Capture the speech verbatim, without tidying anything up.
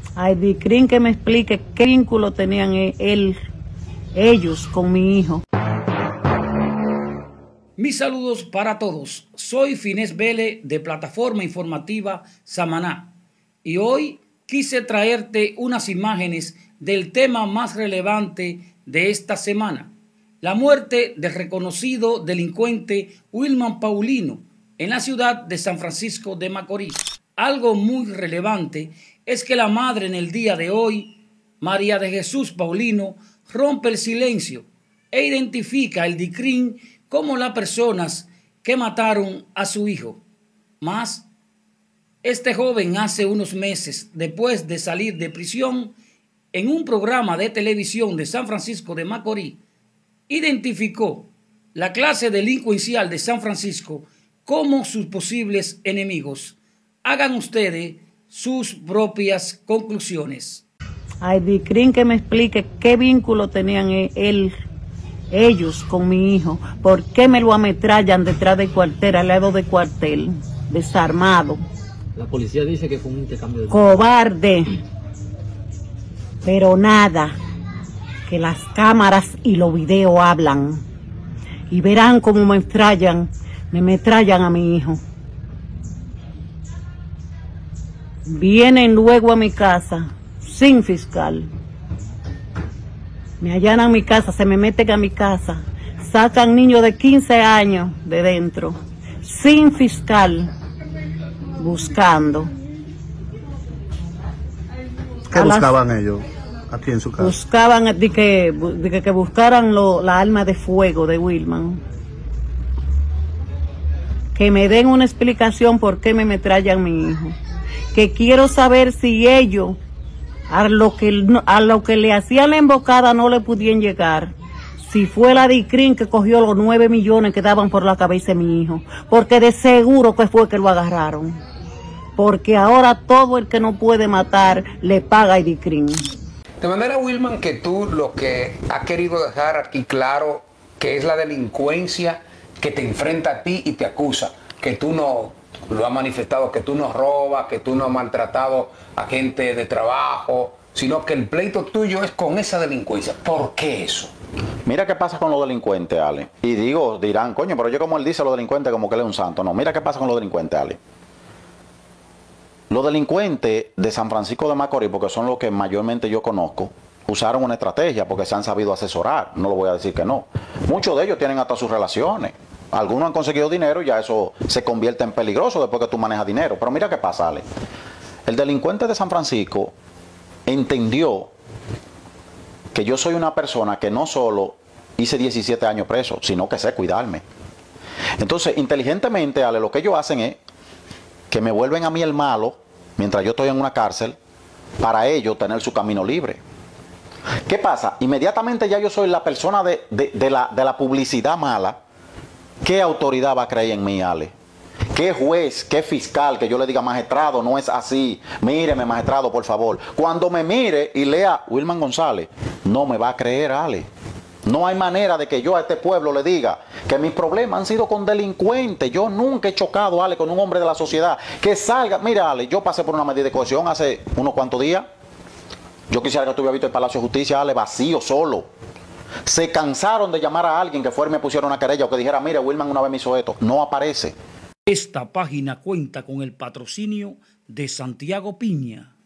Ay, Dicrin, que me explique qué vínculo tenían él, ellos con mi hijo. Mis saludos para todos. Soy Finés Vélez de Plataforma Informativa Samaná y hoy quise traerte unas imágenes del tema más relevante de esta semana: la muerte del reconocido delincuente Wilman Paulino en la ciudad de San Francisco de Macorís. Algo muy relevante es que la madre en el día de hoy, María de Jesús Paulino, rompe el silencio e identifica el Dicrin como las personas que mataron a su hijo. Mas este joven hace unos meses, después de salir de prisión, en un programa de televisión de San Francisco de Macorís, identificó la clase delincuencial de San Francisco como sus posibles enemigos. Hagan ustedes sus propias conclusiones. Ay, Dicrin, que me explique qué vínculo tenían él, ellos con mi hijo. ¿Por qué me lo ametrallan detrás del cuartel, al lado del cuartel, desarmado? La policía dice que fue un intercambio de... Cobarde. Pero nada, que las cámaras y los videos hablan. Y verán cómo me metrallan, me metrallan a mi hijo. Vienen luego a mi casa, sin fiscal. Me allanan mi casa, se me meten a mi casa, sacan niños de quince años de dentro, sin fiscal, buscando. ¿Qué buscaban ellos aquí en su casa? Buscaban de que, de que, que buscaran lo, la arma de fuego de Wilman. Que me den una explicación por qué me metrallan mi hijo. Que quiero saber si ellos a lo que, a lo que le hacían la emboscada no le pudieron llegar. Si fue la Dicrin que cogió los nueve millones que daban por la cabeza de mi hijo. Porque de seguro que fue que lo agarraron. Porque ahora todo el que no puede matar le paga a Dicrin. De manera, Wilman, que tú lo que has querido dejar aquí claro, que es la delincuencia que te enfrenta a ti y te acusa, que tú no lo has manifestado, que tú no robas, que tú no has maltratado a gente de trabajo, sino que el pleito tuyo es con esa delincuencia. ¿Por qué eso? Mira qué pasa con los delincuentes, Ale. Y digo, dirán, coño, pero yo como él dice a los delincuentes como que él es un santo. No, mira qué pasa con los delincuentes, Ale. Los delincuentes de San Francisco de Macorís, porque son los que mayormente yo conozco, usaron una estrategia porque se han sabido asesorar. No lo voy a decir que no. Muchos de ellos tienen hasta sus relaciones. Algunos han conseguido dinero y ya eso se convierte en peligroso después que tú manejas dinero. Pero mira qué pasa, Ale. El delincuente de San Francisco entendió que yo soy una persona que no solo hice diecisiete años preso, sino que sé cuidarme. Entonces, inteligentemente, Ale, lo que ellos hacen es que me vuelven a mí el malo mientras yo estoy en una cárcel para ellos tener su camino libre. ¿Qué pasa? Inmediatamente ya yo soy la persona de, de, de, la, de la publicidad mala. ¿Qué autoridad va a creer en mí, Ale? ¿Qué juez, qué fiscal que yo le diga, magistrado, no es así? Míreme, magistrado, por favor. Cuando me mire y lea Wilman González, no me va a creer, Ale. No hay manera de que yo a este pueblo le diga que mis problemas han sido con delincuentes. Yo nunca he chocado, Ale, con un hombre de la sociedad. Que salga. Mira, Ale, yo pasé por una medida de cohesión hace unos cuantos días. Yo quisiera que tú hubieras visto el Palacio de Justicia, Ale, vacío, solo. Se cansaron de llamar a alguien que fuera y me pusiera una querella o que dijera, mira, Wilman una vez me hizo esto. No aparece. Esta página cuenta con el patrocinio de Santiago Piña.